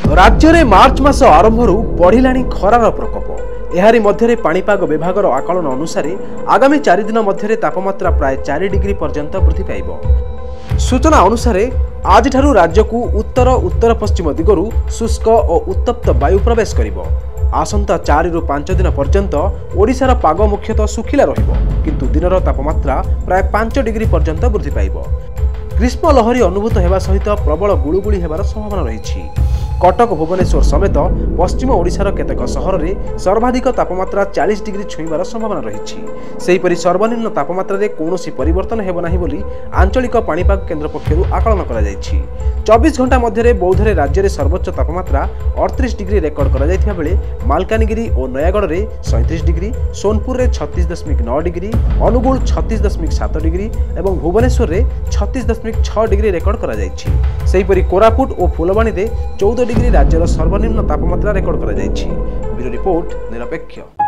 राज्य में मार्च मास आरंभ बढ़िलाणी खरार प्रकोप। एहारी मध्य पाणीपाग विभाग आकलन अनुसार आगामी 4 दिन मध्य तापमात्रा प्राय 4 डिग्री पर्यंत वृद्धि पाइब। सूचना अनुसार आज राज्य को उत्तर उत्तर पश्चिम दिगरू शुष्क और उत्तप्त वायु प्रवेश करिब। आसंता 4 रु 5 दिन पर्यंत ओडिशार पाग मुख्यतः सुखिला रहिब, किंतु दिनर तापमात्रा प्राय 5 डिग्री पर्यंत वृद्धि पाइब। ग्रीष्म लहरी अनुभूत होगा सहित प्रबल गुळुगुळी हेबार संभावना रही। कटक भुवनेश्वर समेत पश्चिम ओडिशार केतेक सहर में सर्वाधिक तापमात्रा 40 डिग्री छुईबार संभावना रही। सेहीपरि सर्वनिम्न तापमात्रा रे कौनसी परिवर्तन हेब नाही बोली आंचलिक पाणीपाग केन्द्र पक्षरु आकलन करा जायछि। 24 घंटा मध्य बौद्धरे राज्य में सर्वोच्च तापमात्रा 38 डिग्री रेकर्ड करा जायथिबा बेले मालकानगिरी और नयागढ़ में 37 डिग्री, सोनपुर में 36.9 डिग्री, अनुगुल 36.7 डिग्री और भुवनेश्वर में 36.6 डिग्री रेकर्ड करा जायछि। सेहीपरि कोरापुट और फुलवाणी में 14 डिग्री राज्यर सर्वनिम्न तापमात्रा रेकर्ड करा जायछि। ब्यूरो रिपोर्ट निरपेक्ष।